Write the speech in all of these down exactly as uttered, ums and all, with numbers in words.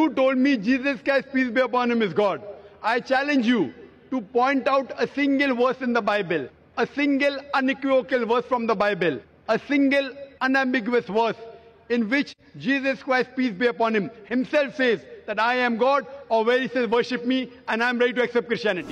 you told me Jesus Christ, peace be upon him, is God. I challenge you to point out a single verse in the Bible, a single unequivocal verse from the Bible, a single unambiguous verse in which Jesus Christ, peace be upon him, himself says that I am God, or where he says worship me and I am ready to accept Christianity.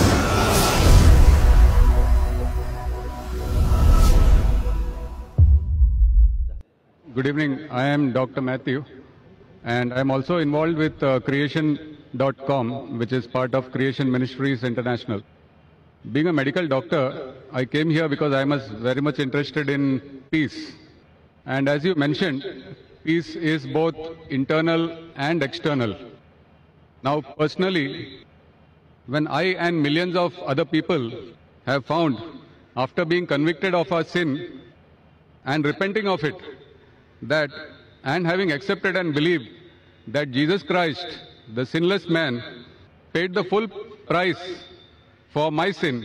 Good evening. I am Doctor Matthew, and I am also involved with uh, creation dot com, which is part of Creation Ministries International. Being a medical doctor, I came here because I was very much interested in peace. And as you mentioned, peace is both internal and external. Now, personally, when I and millions of other people have found, after being convicted of our sin and repenting of it, that and having accepted and believed that Jesus Christ, the sinless man, paid the full price for my sins.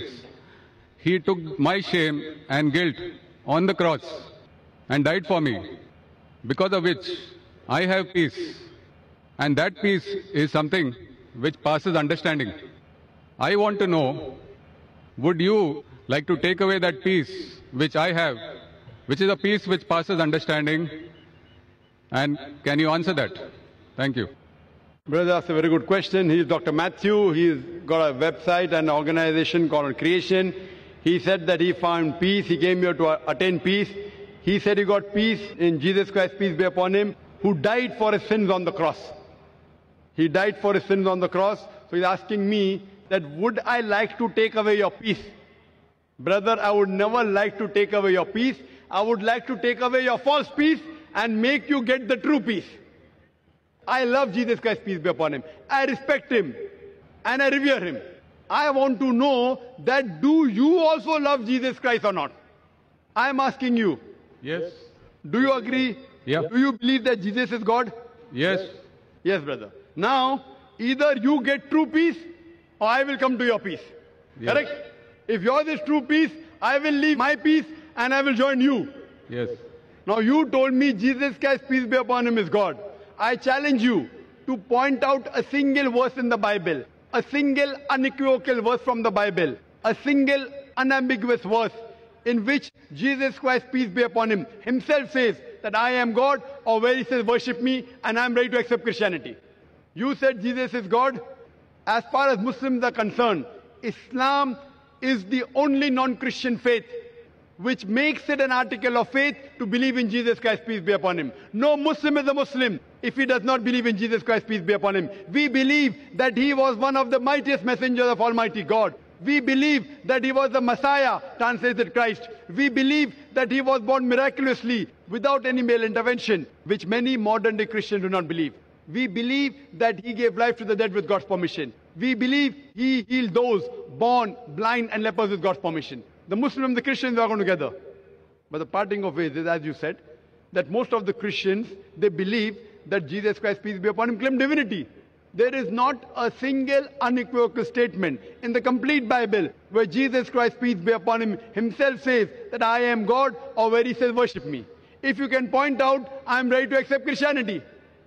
He took my shame and guilt on the cross and died for me, because of which I have peace. And that peace is something which passes understanding. I want to know, would you like to take away that peace which I have, which is a peace which passes understanding? And can you answer that? Thank you. Brother, that's a very good question. He is Doctor Matthew. He's got a website and organization called Creation. He said that he found peace. He came here to attain peace. He said he got peace in Jesus Christ, peace be upon him, who died for his sins on the cross. He died for his sins on the cross. So he's asking me that would I like to take away your peace? Brother, I would never like to take away your peace. I would like to take away your false peace and make you get the true peace. I love Jesus Christ, peace be upon him. I respect him and I revere him. I want to know that do you also love Jesus Christ or not? I am asking you. Yes. Do you agree? Yeah. Do you believe that Jesus is God? Yes. Yes, brother. Now, either you get true peace or I will come to your peace. Yes. Correct? If yours is true peace, I will leave my peace and I will join you. Yes. Now you told me Jesus Christ, peace be upon him, is God. I challenge you to point out a single verse in the Bible, a single unequivocal verse from the Bible, a single unambiguous verse in which Jesus Christ, peace be upon him, himself says that I am God, or where he says worship me and I am ready to accept Christianity. You said Jesus is God. As far as Muslims are concerned, Islam is the only non-Christian faith which makes it an article of faith to believe in Jesus Christ, peace be upon him. No Muslim is a Muslim if he does not believe in Jesus Christ, peace be upon him. We believe that he was one of the mightiest messengers of Almighty God. We believe that he was the Messiah, translated Christ. We believe that he was born miraculously without any male intervention, which many modern day Christians do not believe. We believe that he gave life to the dead with God's permission. We believe he healed those born blind and lepers with God's permission. The Muslims and the Christians are going together. But the parting of ways is, as you said, that most of the Christians, they believe that Jesus Christ, peace be upon him, claimed divinity. There is not a single unequivocal statement in the complete Bible where Jesus Christ, peace be upon him, himself says that I am God, or where he says worship me. If you can point out, I am ready to accept Christianity.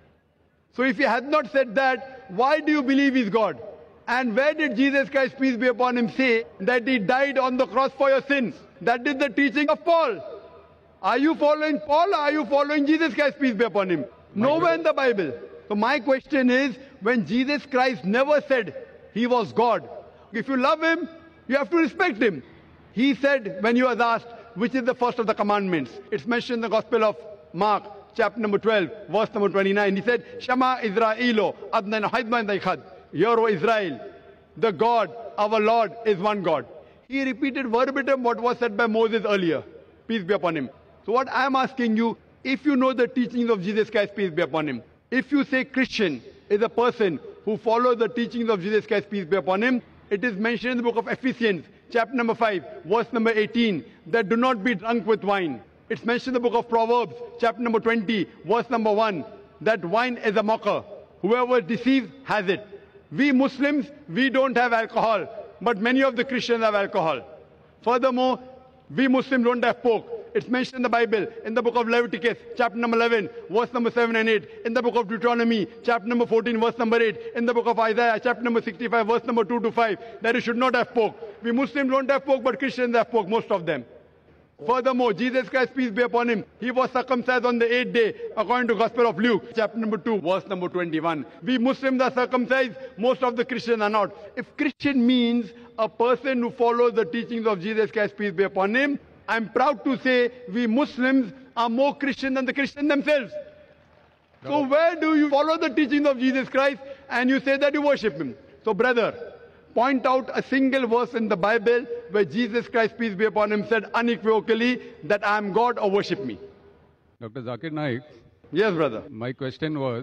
So if he has not said that, why do you believe he is God? And where did Jesus Christ, peace be upon him, say that he died on the cross for your sins? That is the teaching of Paul. Are you following Paul or are you following Jesus Christ, peace be upon him? Nowhere in the Bible. So my question is, when Jesus Christ never said he was God, if you love him, you have to respect him. He said, when he was asked, which is the first of the commandments? It's mentioned in the Gospel of Mark, chapter number twelve, verse number twenty-nine. He said, Shema Israelo, Adnan Haidman Daikhad. Hear, O Israel, the God, our Lord, is one God. He repeated verbatim what was said by Moses earlier. Peace be upon him. So what I am asking you, if you know the teachings of Jesus Christ, peace be upon him, if you say Christian is a person who follows the teachings of Jesus Christ, peace be upon him, it is mentioned in the book of Ephesians, chapter number five, verse number eighteen, that do not be drunk with wine. It's mentioned in the book of Proverbs, chapter number twenty, verse number one, that wine is a mocker. Whoever deceives has it. We Muslims, we don't have alcohol, but many of the Christians have alcohol. Furthermore, we Muslims don't have pork. It's mentioned in the Bible, in the book of Leviticus, chapter number eleven, verse number seven and eight. In the book of Deuteronomy, chapter number fourteen, verse number eight. In the book of Isaiah, chapter number sixty-five, verse number two to five, that you should not have pork. We Muslims don't have pork, but Christians have pork, most of them. Furthermore, Jesus Christ, peace be upon him, he was circumcised on the eighth day, according to Gospel of Luke, chapter number two, verse number twenty-one. We Muslims are circumcised, most of the Christians are not. If Christian means a person who follows the teachings of Jesus Christ, peace be upon him, I'm proud to say we Muslims are more Christian than the Christians themselves. So where do you follow the teachings of Jesus Christ and you say that you worship him? So brother, point out a single verse in the Bible where Jesus Christ, peace be upon him, said unequivocally that I am God or worship me. Doctor Zakir Naik. Yes, brother. My question was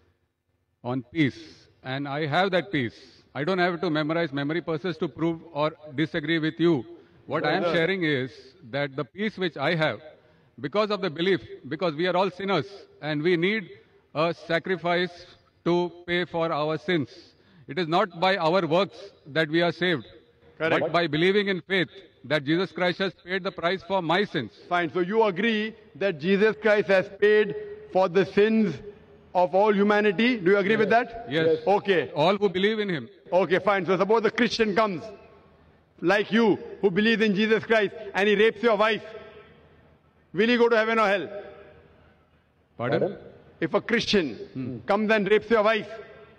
on peace, and I have that peace. I don't have to memorize memory purses to prove or disagree with you. What I am sharing is that the peace which I have, because of the belief, because we are all sinners and we need a sacrifice to pay for our sins. It is not by our works that we are saved, Correct. but by believing in faith that Jesus Christ has paid the price for my sins. Fine. So you agree that Jesus Christ has paid for the sins of all humanity? Do you agree yes. with that? Yes. Okay. All who believe in him. Okay, fine. So suppose a Christian comes, like you, who believes in Jesus Christ, and he rapes your wife. Will he go to heaven or hell? Pardon? If a Christian hmm. comes and rapes your wife,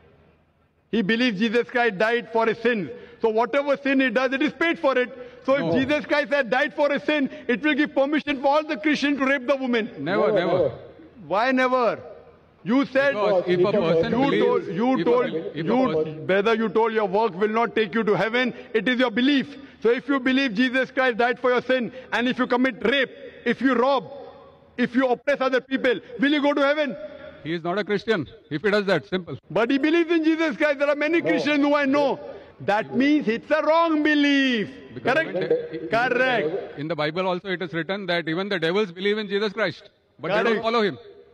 he believes Jesus Christ died for his sins. So whatever sin he does, it is paid for it. So no. if Jesus Christ had died for his sin, it will give permission for all the Christians to rape the woman. Never, never. never. Why never? You said, because if a person you believes, told, you told, a, you, whether you told your work will not take you to heaven, it is your belief. So if you believe Jesus Christ died for your sin, and if you commit rape, if you rob, if you oppress other people, will you go to heaven? He is not a Christian if he does that, simple. But he believes in Jesus Christ. There are many no. Christians who I know. That means it's a wrong belief. Because Correct? Correct. In the Bible also it is written that even the devils believe in Jesus Christ, but Correct. they don't follow him.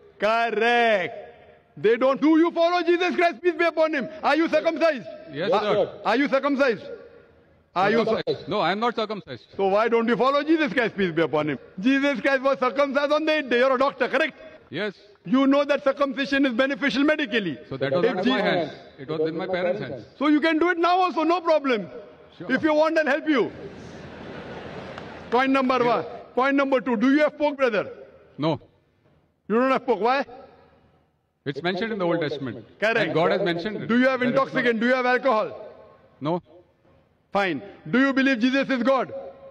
Correct. They don't. Do you follow Jesus Christ? Peace be upon him. Are you circumcised? Yes, yes sir. Are you circumcised? Are you? No, I am not circumcised. So why don't you follow Jesus Christ? Peace be upon him. Jesus Christ was circumcised on the eighth day. You're a doctor, correct? Yes. You know that circumcision is beneficial medically. So that was not in my hands. It was in my parents' hands. So you can do it now also, no problem. Sure. If you want, I'll help you. Point number yeah. one. Point number two. Do you have pork, brother? No. You don't have pork. Why? It's mentioned in the Old Testament. Correct. And God has mentioned it. Do you have intoxicant? Do you have alcohol? No. Fine. Do you believe Jesus is God?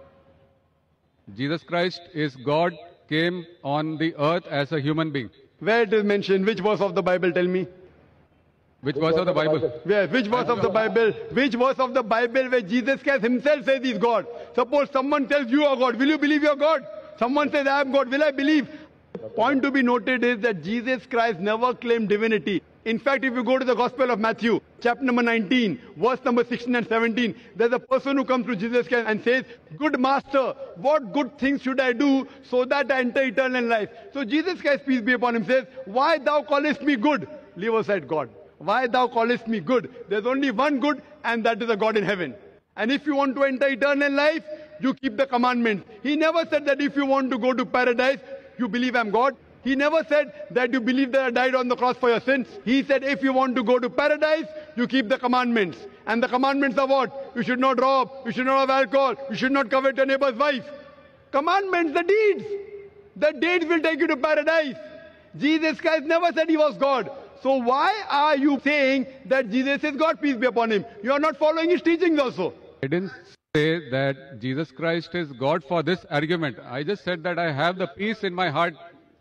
Jesus Christ is God, came on the earth as a human being. Where it is mentioned? Which verse of the Bible? Tell me. Which verse of the Bible? Where? Which verse of the Bible? Which verse of the Bible where Jesus Christ himself says he's God? Suppose someone tells you are God. Will you believe you're God? Someone says I am God. Will I believe? Point to be noted is that Jesus Christ never claimed divinity. In fact, if you go to the Gospel of Matthew, chapter number nineteen, verse number sixteen and seventeen, there's a person who comes to Jesus Christ and says, "Good master, what good things should I do so that I enter eternal life?" So Jesus Christ, peace be upon him, says, "Why thou callest me good?" Leave aside God. "Why thou callest me good?" There's only one good, and that is a God in heaven. And if you want to enter eternal life, you keep the commandments. He never said that if you want to go to paradise, you believe I'm God. He never said that you believe that I died on the cross for your sins. He said if you want to go to paradise, you keep the commandments. And the commandments are what? You should not rob, you should not have alcohol, you should not covet your neighbor's wife. Commandments, the deeds. The deeds will take you to paradise. Jesus Christ never said he was God. So why are you saying that Jesus is God, peace be upon him? You are not following his teachings also. I didn't say that Jesus Christ is God for this argument. I just said that I have the peace in my heart.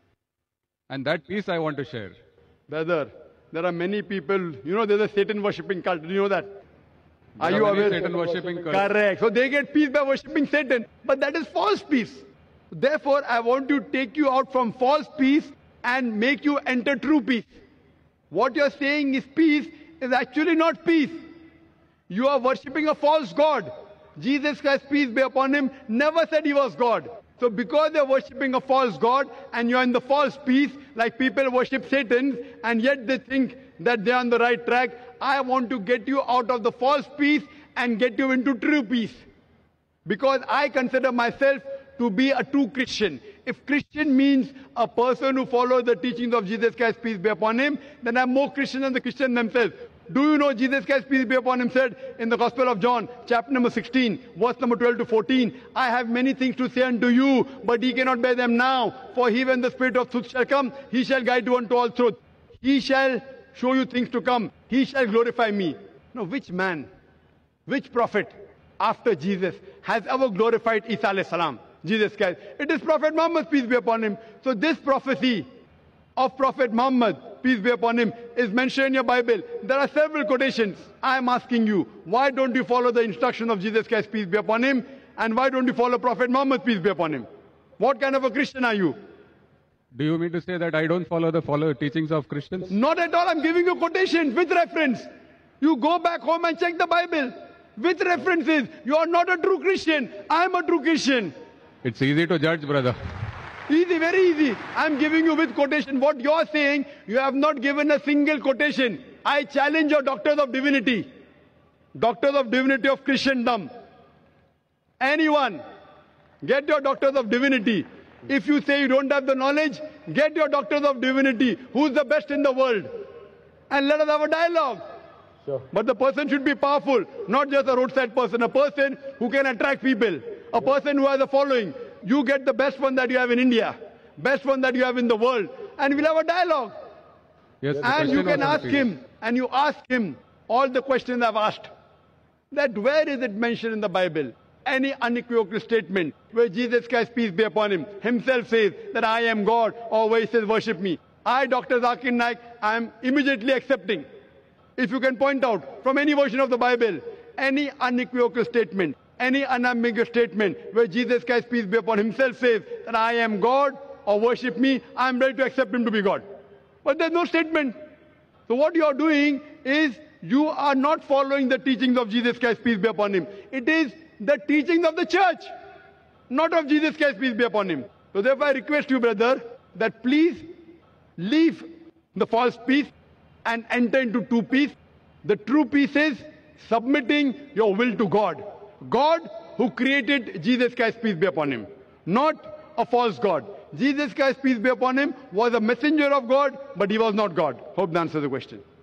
And that peace I want to share. Brother, there are many people, you know, there's a Satan worshipping cult. Do you know that? Are, are you aware? Satan worshipping cult. Correct. So they get peace by worshipping Satan. But that is false peace. Therefore, I want to take you out from false peace and make you enter true peace. What you're saying is peace is actually not peace. You are worshipping a false God. Jesus Christ, peace be upon him, never said he was God. So because they're worshipping a false God and you're in the false peace, like people worship Satan and yet they think that they're on the right track, I want to get you out of the false peace and get you into true peace. Because I consider myself to be a true Christian. If Christian means a person who follows the teachings of Jesus Christ, peace be upon him, then I'm more Christian than the Christian themselves. Do you know Jesus Christ, peace be upon him, said in the Gospel of John, chapter number sixteen, verse number twelve to fourteen, I have many things to say unto you, but ye cannot bear them now. For he, when the Spirit of truth shall come, he shall guide you unto all truth. He shall show you things to come. He shall glorify me. Now, which man, which prophet after Jesus has ever glorified Isa alayhi salam, Jesus Christ? It is Prophet Muhammad, peace be upon him. So this prophecy of Prophet Muhammad, peace be upon him, is mentioned in your Bible. There are several quotations. I am asking you, why don't you follow the instruction of Jesus Christ, peace be upon him? And why don't you follow Prophet Muhammad, peace be upon him? What kind of a Christian are you? Do you mean to say that I don't follow the follow teachings of Christians? Not at all. I'm giving you quotations with reference. You go back home and check the Bible with references. You are not a true Christian. I am a true Christian. It's easy to judge, brother. Easy, very easy. I'm giving you with quotation. What you're saying, you have not given a single quotation. I challenge your doctors of divinity. Doctors of divinity of Christendom. Anyone, get your doctors of divinity. If you say you don't have the knowledge, get your doctors of divinity. Who's the best in the world? And let us have a dialogue. Sure. But the person should be powerful, not just a roadside person. A person who can attract people. A person who has a following. You get the best one that you have in India, best one that you have in the world, and we'll have a dialogue. Yes, and you can ask him, and you ask him all the questions I've asked. That where is it mentioned in the Bible? Any unequivocal statement where Jesus Christ, peace be upon him, himself says that I am God, or where he says worship me. I, Doctor Zakir Naik, I am immediately accepting. If you can point out from any version of the Bible, any unequivocal statement, any unambiguous statement where Jesus Christ, peace be upon him, himself says that I am God or worship me, I am ready to accept him to be God. But there's no statement. So what you are doing is you are not following the teachings of Jesus Christ, peace be upon him. It is the teachings of the church, not of Jesus Christ, peace be upon him. So therefore I request you, brother, that please leave the false peace and enter into true peace. The true peace is submitting your will to God. God who created Jesus Christ, peace be upon him, not a false God. Jesus Christ, peace be upon him, was a messenger of God, but he was not God. Hope that answers the question.